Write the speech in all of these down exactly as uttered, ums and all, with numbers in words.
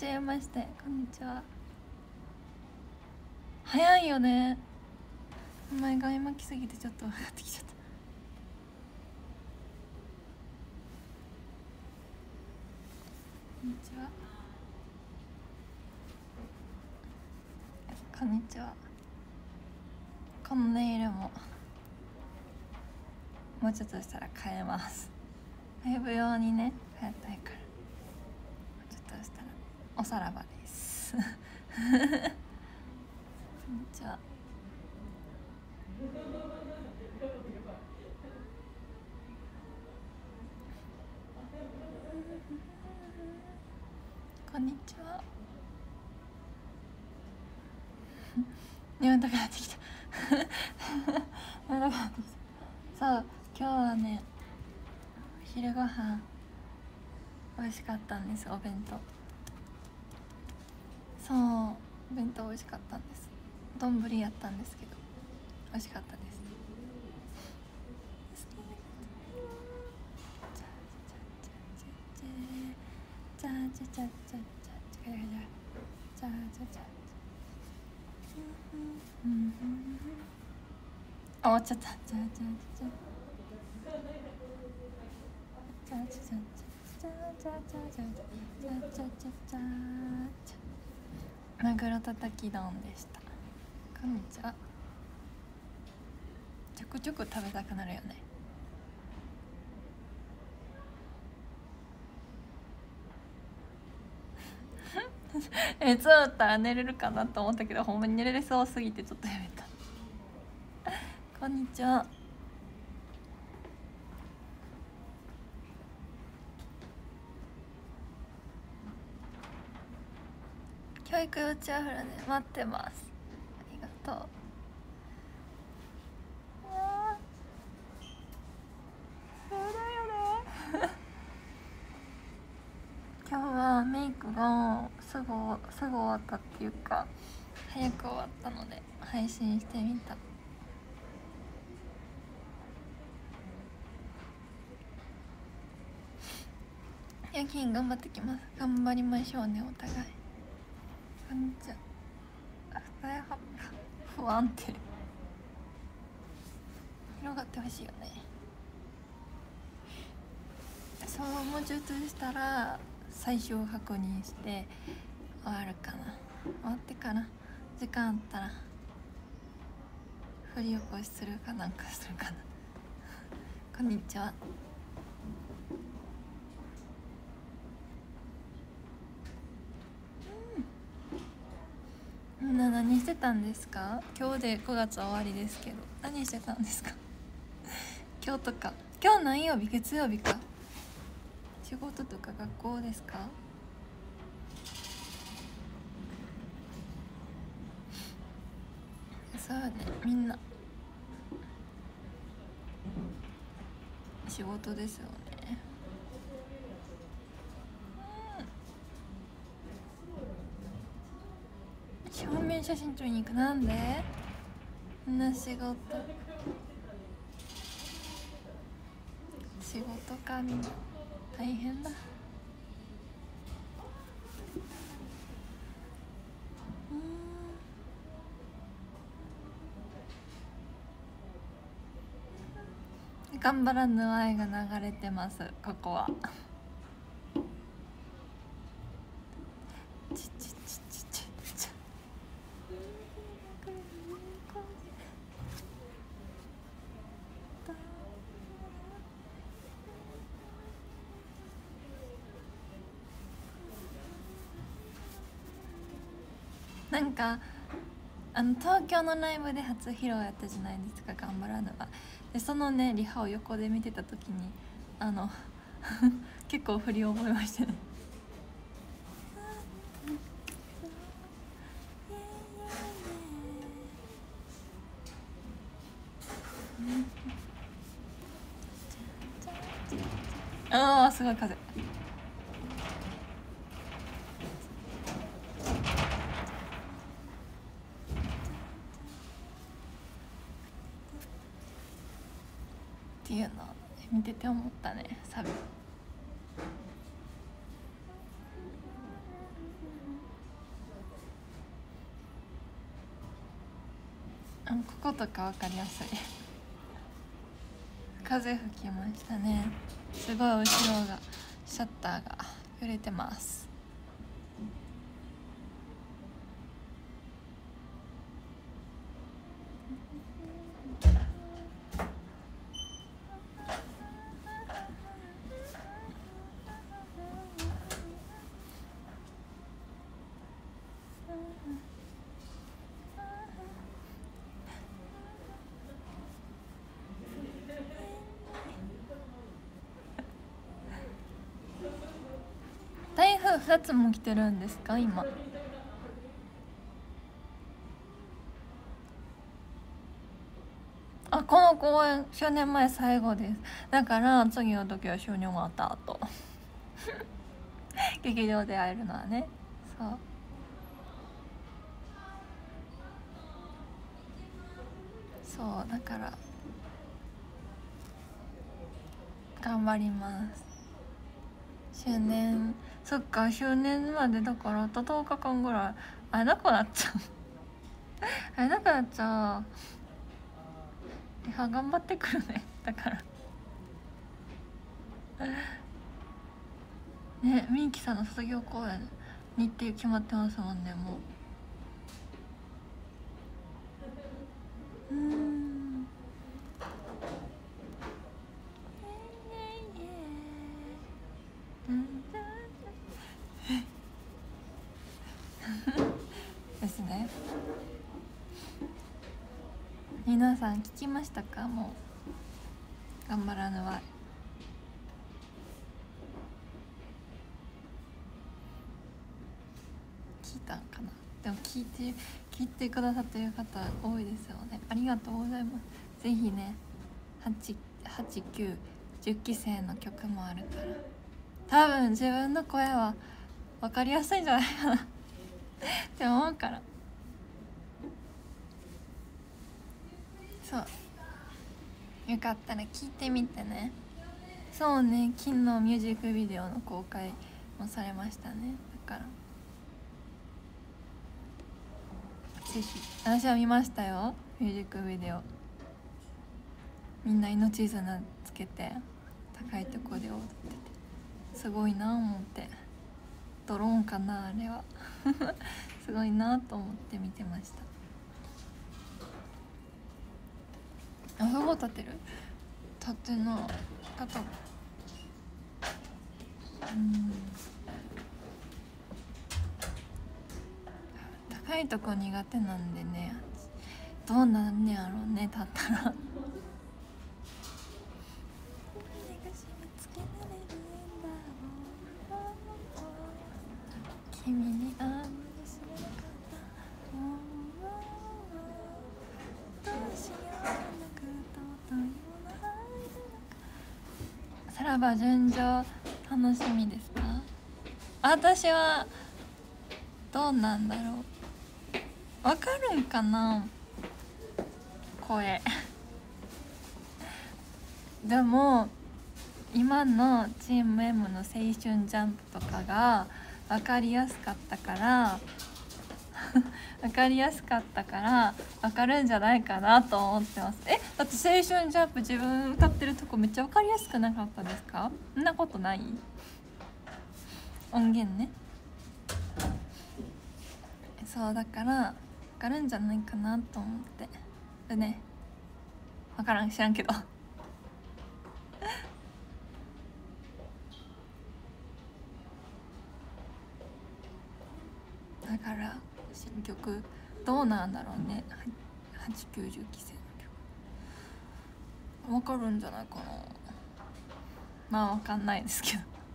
ちはまして、こんにちは。早いよね。お前が巻きすぎてちょっと分かってきちゃった。こんにちは。こんにちは。このネイルももうちょっとしたら変えます。ライブ用にね変えたいから、もうちょっとしたらおさらばですこんにちは。こんにちは。眠たくなってきた眠たくなってきた。そう、今日はね昼ご飯美味しかったんです。お弁当、そうお弁当美味しかったんです。丼やったんですけど美味しかったです。じゃじゃじゃじゃじゃじゃじゃじゃじゃじゃじゃじゃじゃじゃあ、終わっちゃった。じゃじゃじゃじゃじゃじゃじゃじゃじゃじゃじゃじゃじゃじゃじゃマグロたたき丼でした。こんにちは。ちょくちょく食べたくなるよね。え、そうだったら寝れるかなと思ったけど、ほんまに寝れれそうすぎてちょっとやめたこんにちは。教育幼稚アフラで待ってます。ありがとう。今日はメイクがすぐすぐ終わったっていうか早く終わったので配信してみた。夜勤頑張ってきます。頑張りましょうね、お互い。こんにちは。二重葉っぱ不安定広がってほしいよね。そう、もうちょっとしたら最終確認して終わるかな。終わってから時間あったら振り起こしするかなんかするかなこんにちは。みんな何してたんですか？今日でごがつ終わりですけど何してたんですか今日とか。今日何曜日？月曜日か。仕事とか学校ですか？そうね、みんな仕事ですよね。証明写真撮りに行く。なんで？みんな仕事仕事か。みんな大変だ。頑張らぬ愛が流れてます。ここはちちちちちちなんかあの東京のライブで初披露やったじゃないですか、頑張らぬは。でそのねリハを横で見てた時にあの結構振り覚えましたねあーすごい風。っていうのを見てて思ったね、サビ。 こことか分かりやすい。風吹きましたね。すごい後ろがシャッターが揺れてます。台風ふたつも来てるんですか今。あ、この公演しゅうねんまえ最後です。だから次の時は収入があった後劇場で会えるのはね。そうそうだから頑張ります。周年、そっか、周年までだからあととおかかんぐらい会えなくなっちゃう会えなくなっちゃう。リハ頑張ってくるね。だからね、みゆきさんの卒業公演日程決まってますもんね。もううんですね。皆さん聞きましたか？もう頑張らぬは聞いたんかな。でも聞いて聞いてくださってる方多いですよね。ありがとうございます。ぜひね、はち、はち、きゅう、じゅっきせいの曲もあるから多分自分の声は分かりやすいんじゃないかなって思うから。そうよかったら聞いてみてね。そうね、昨日ミュージックビデオの公開もされましたね。だからぜひ。私は見ましたよ、ミュージックビデオ。みんな命綱つけて高いとこで踊っててすごいな思って。ドローンかなあれはすごいなと思って見てました。あ、ふご立てる立ってなたとうん高いとこ苦手なんでね、どうなんねやろうね、立ったら君に会うさらば純情楽しみですか？私はどうなんだろう、わかるんかな声でも今のチーム M の青春ジャンプとかが分かりやすかったから分かりやすかったから分かるんじゃないかなと思ってます。え、だって青春ジャンプ自分歌ってるとこめっちゃ分かりやすくなかったですか？そんなことない？音源ね。そうだから分かるんじゃないかなと思ってでね、分からん、知らんけどだから新曲どうなんだろうね。はち、きゅう、じゅっきせいの曲分かるんじゃないかな。まあ分かんないですけど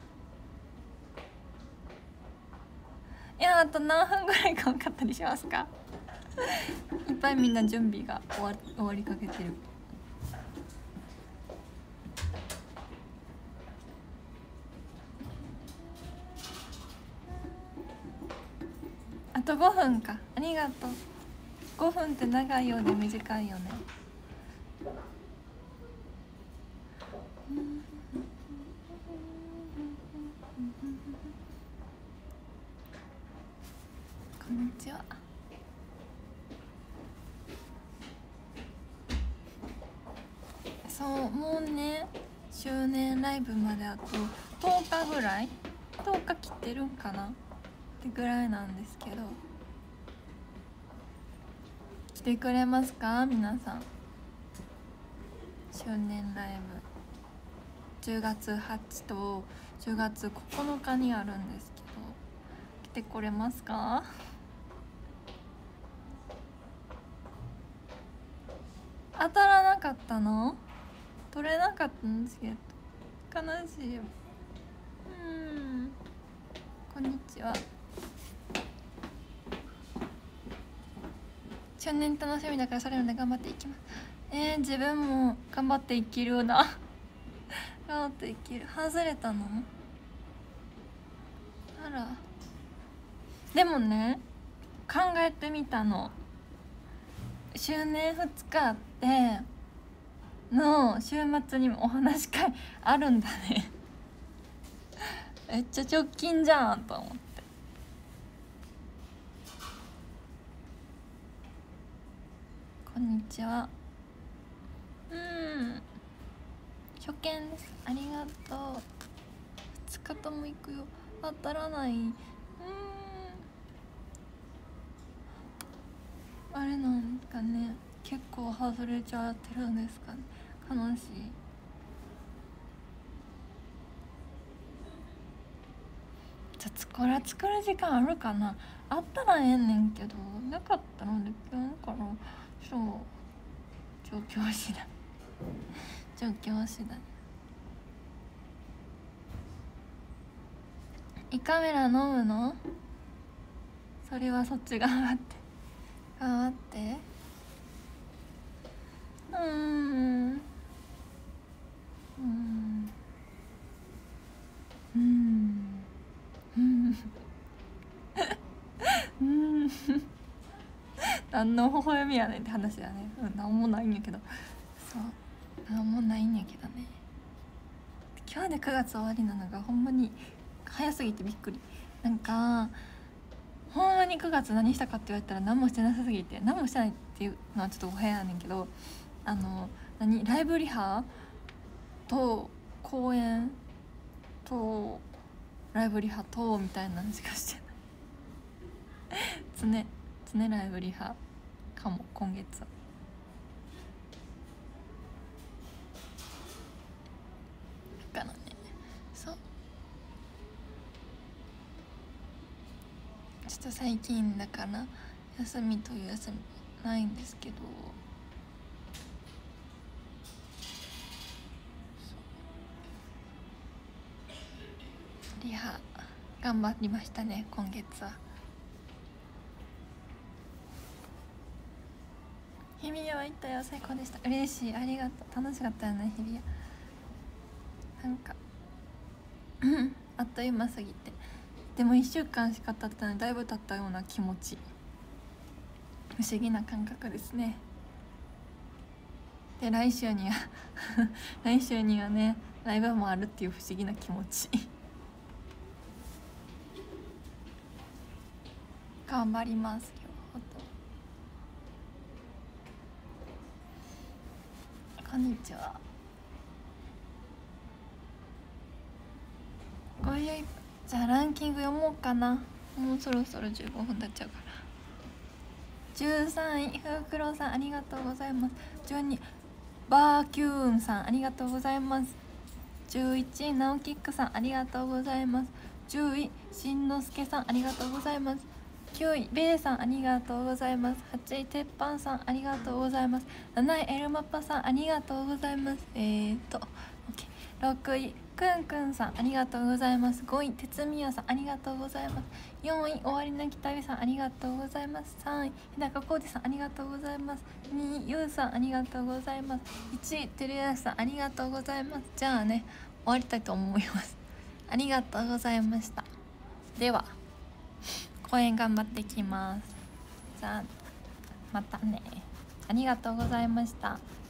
いや、あと何分ぐらいか分かったりしますか？いっぱいみんな準備が終わり、終わりかけてる。あとごふんか。ありがとう。ごふんって長いようで短いよね。こんにちは。 そうもうね周年ライブまであととおかぐらいとおか切ってるんかなってぐらいなんですけど、来てくれますか皆さん。周年ライブじゅうがつはちとじゅうがつここのかにあるんですけど、来てこれますか？当たらなかったの？取れなかったんですけど悲しいよ。うん、こんにちは。周年楽しみだからそれまで頑張っていきます。えー、自分も頑張っていけるような頑張っていける。外れたの？あら。でもね考えてみたの。周年ふつかあっての週末にもお話し会あるんだねめっちゃ直近じゃんと思って。こんにちは。うん初見です。ありがとう。ふつかとも行くよ。当たらない。うんあれなんかね結構外れちゃってるんですかね。悲しい。じゃあこれ作る時間あるかな。あったらええねんけどなかったので今日からそう状況次第状況次第。胃カメラ飲むの？それはそっち頑張って頑張って。うーんうんうんうんうん何の微笑みやねんって話だね。うん何もないんやけど。そう何もないんやけどね。今日でくがつ終わりなのがほんまに早すぎてびっくり。なんかほんまにくがつ何したかって言われたら何もしてなさすぎて、何もしてないっていうのはちょっとお部屋やねんけど、あの何ライブリハと公演とライブリハとみたいなのしかしてない常常ライブリハかも今月は。だからねそうちょっと最近だから休みという休みないんですけど、リハ頑張りましたね今月は。日比谷は行ったよ。最高でした。嬉しい。ありがとう。楽しかったよね日比谷。なんかあっという間すぎて。でもいっしゅうかんしか経ってない。だいぶ経ったような気持ち。不思議な感覚ですね。で来週には来週にはねライブもあるっていう不思議な気持ち頑張ります両方と。こんにちは。ごゆいじゃあランキング読もうかな。もうそろそろじゅうごふん経っちゃうから。じゅうさんいふうくろうさんありがとうございます。じゅうにバーキューンさんありがとうございます。じゅういちいナオキックさんありがとうございます。じゅういしんのすけさんありがとうございます。きゅういベイさんありがとうございます。はちいてっぱんさんありがとうございます。なないエルマッパさんありがとうございます。えーっとろくいくんくんさんありがとうございます。ごいてつみやさんありがとうございます。よんい終わりなき旅さんありがとうございます。さんい日高浩二さんありがとうございます。にいゆうさんありがとうございます。いちいてるやすさんありがとうございます。じゃあね終わりたいと思いますありがとうございました。では公演頑張ってきます。じゃあまたね。ありがとうございました。